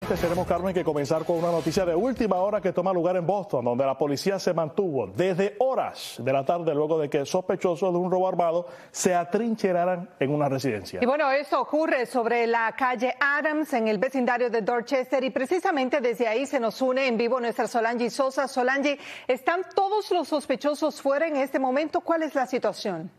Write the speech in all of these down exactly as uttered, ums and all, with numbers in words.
Antes tenemos, Carmen, que comenzar con una noticia de última hora que toma lugar en Boston, donde la policía se mantuvo desde horas de la tarde luego de que sospechosos de un robo armado se atrincheraran en una residencia. Y bueno, esto ocurre sobre la calle Adams en el vecindario de Dorchester y precisamente desde ahí se nos une en vivo nuestra Solange Sosa. Solange, ¿están todos los sospechosos fuera en este momento? ¿Cuál es la situación?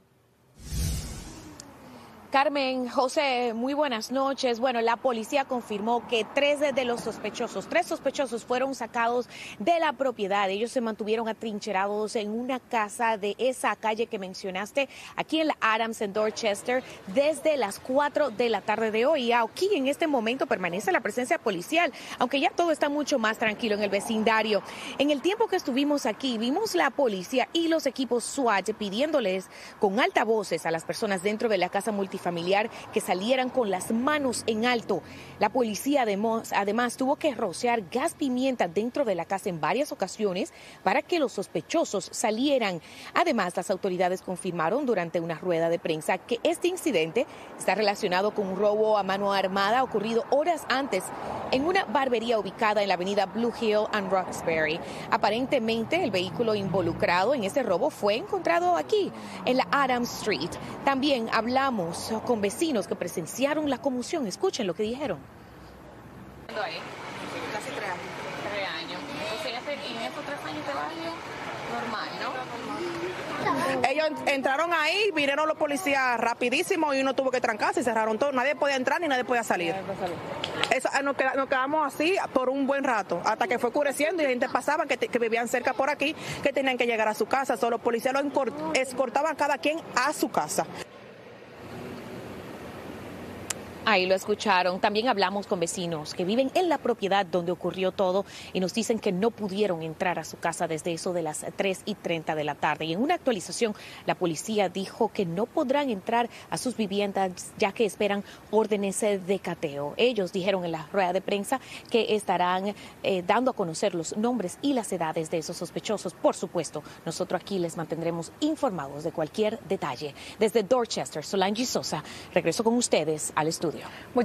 Carmen, José, muy buenas noches. Bueno, la policía confirmó que tres de los sospechosos, tres sospechosos fueron sacados de la propiedad. Ellos se mantuvieron atrincherados en una casa de esa calle que mencionaste, aquí en la Adams en Dorchester, desde las cuatro de la tarde de hoy. Y aquí en este momento permanece la presencia policial, aunque ya todo está mucho más tranquilo en el vecindario. En el tiempo que estuvimos aquí, vimos la policía y los equipos SWAT pidiéndoles con altavoces a las personas dentro de la casa multifamiliar familiar que salieran con las manos en alto. La policía además, además tuvo que rociar gas pimienta dentro de la casa en varias ocasiones para que los sospechosos salieran. Además, las autoridades confirmaron durante una rueda de prensa que este incidente está relacionado con un robo a mano armada ocurrido horas antes en una barbería ubicada en la avenida Blue Hill and Roxbury. Aparentemente, el vehículo involucrado en ese robo fue encontrado aquí, en la Adams Street. También hablamos con vecinos que presenciaron la conmoción. Escuchen lo que dijeron. Ahí, casi tres años. Tres años. Entonces, y en estos tres años de barrio, normal, ¿no? Ellos entraron ahí, vinieron los policías rapidísimo y uno tuvo que trancarse y cerraron todo. Nadie podía entrar ni nadie podía salir. Eso, nos, quedamos, nos quedamos así por un buen rato, hasta que fue oscureciendo y la gente pasaba que, te, que vivían cerca por aquí, que tenían que llegar a su casa. Solo los policías los escortaban cada quien a su casa. Ahí lo escucharon. También hablamos con vecinos que viven en la propiedad donde ocurrió todo y nos dicen que no pudieron entrar a su casa desde eso de las tres y treinta de la tarde. Y en una actualización, la policía dijo que no podrán entrar a sus viviendas ya que esperan órdenes de cateo. Ellos dijeron en la rueda de prensa que estarán eh, dando a conocer los nombres y las edades de esos sospechosos. Por supuesto, nosotros aquí les mantendremos informados de cualquier detalle. Desde Dorchester, Solange Sosa, regreso con ustedes al estudio.